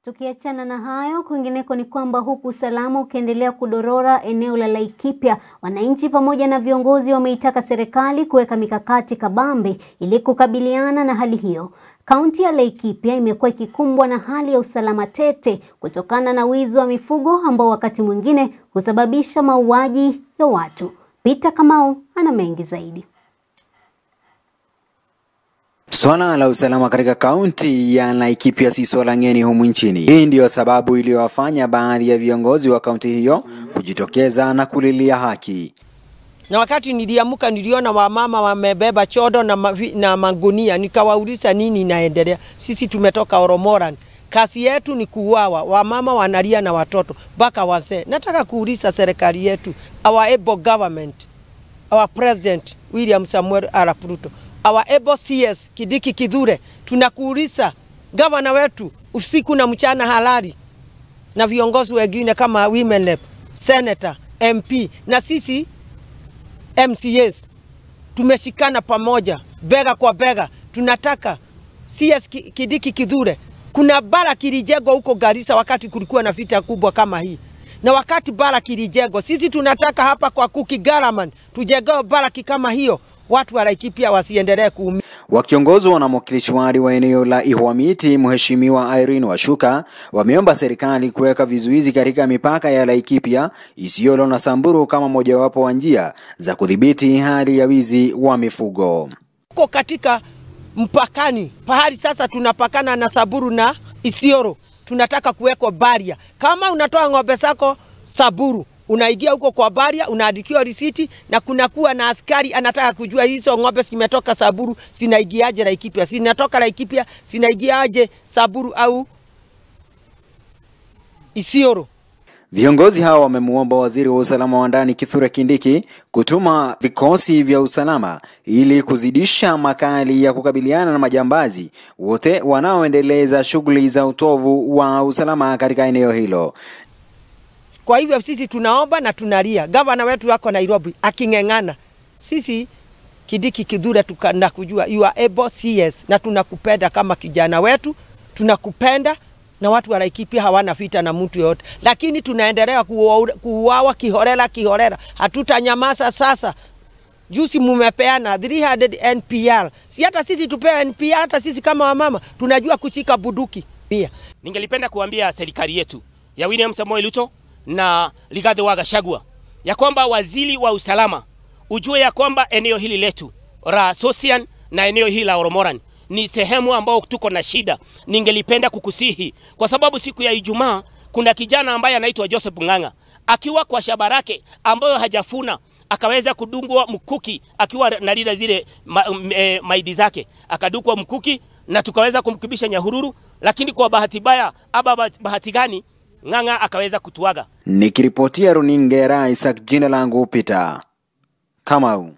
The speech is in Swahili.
Tukiachana na hayo, kwingineko ni kwamba huku usalama ukiendelea kudorora eneo la Laikipia, wananchi pamoja na viongozi wameitaka serikali kuweka mikakati kabambe ili kukabiliana na hali hiyo. Kaunti ya Laikipia imekuwa ikikumbwa na hali ya usalama tete kutokana na wizi wa mifugo ambao wakati mwingine husababisha mauaji ya watu. Peter Kamau ana mengi zaidi. Swala la usalama katika kaunti ya Laikipia si swala ngeni humu nchini. Hii ndio sababu iliyowafanya baadhi ya viongozi wa kaunti hiyo kujitokeza na kulilia haki. Na wakati niliamka niliona wamama wamebeba chodo na magunia, nikawauliza nini inaendelea. Sisi tumetoka Oromoran. Kazi yetu ni kuuawa, wamama wanalia na watoto, mpaka wazee. Nataka kuuliza serikali yetu, our able government, our president William Samuel Arap Ruto, our able CS Kidiki Kidhure, tunakuuliza gavana wetu usiku na mchana halali, na viongozi wengine kama women rep, senator, MP na sisi MCAs tumeshikana pamoja bega kwa bega. Tunataka CS Kidiki Kidhure, kuna bara kilijengwa huko Garissa wakati kulikuwa na vita kubwa kama hii, na wakati bara kilijengwa, sisi tunataka hapa kwa Kuki Garaman tujengwe bara kama hiyo, watu wa Laikipia wasiendelee kuumia. Wakiongozwa na mwakilishi wadi wa eneo la Ihwamiti, Mheshimiwa Irene Washuka, wameomba serikali kuweka vizuizi katika mipaka ya Laikipia, Isiolo na Samburu kama mojawapo wa njia za kudhibiti hali ya wizi wa mifugo. Huko katika mpakani, pahali sasa tunapakana na Samburu na Isiolo, tunataka kuwekwa baria. Kama unatoa ng'ombe zako Samburu, unaingia huko kwa baria, unaandikiwa risiti, na kunakuwa na askari anataka kujua hizo ng'ombe zimetoka Samburu zinaingiaje Laikipia, zinatoka Laikipia zinaingiaje Samburu au Isiolo. Viongozi hao wamemuomba waziri wa usalama wa ndani Kithure Kindiki kutuma vikosi vya usalama ili kuzidisha makali ya kukabiliana na majambazi wote wanaoendeleza shughuli za utovu wa usalama katika eneo hilo. Kwa hivyo sisi tunaomba na tunalia, gavana wetu wako Nairobi akingengana, sisi Kidiki Kidhure tukana kujua you are able CS, na tunakupenda kama kijana wetu, tunakupenda, na watu wa Laikipia hawana vita na mtu yote, lakini tunaendelea kuuawa kiholela. Hatutanyamaza sasa. Juzi mumepeana 300 NPR. Si hata sisi tupewe NPR, hata sisi kama wamama tunajua kuchika buduki pia. Ningelipenda kuambia serikali yetu ya William Samuel Ruto na Rigathi wa Gachagua ya kwamba waziri wa usalama ujue ya kwamba eneo hili letu la Sosian na eneo hili la Oromoran ni sehemu ambao tuko na shida. Ningelipenda kukusihi kwa sababu siku ya Ijumaa kuna kijana ambaye anaitwa Joseph Nganga akiwa kwa shamba lake ambayo hajafuna akaweza kudungwa mkuki akiwa na lile zile maidi zake, akadungwa mkuki na tukaweza kumkibisha Nyahururu, lakini kwa bahati mbaya aba bahati gani Nganga akaweza kutuaga. Nikiripotia runinga ya DAESAK, jina langu Peter Kamau.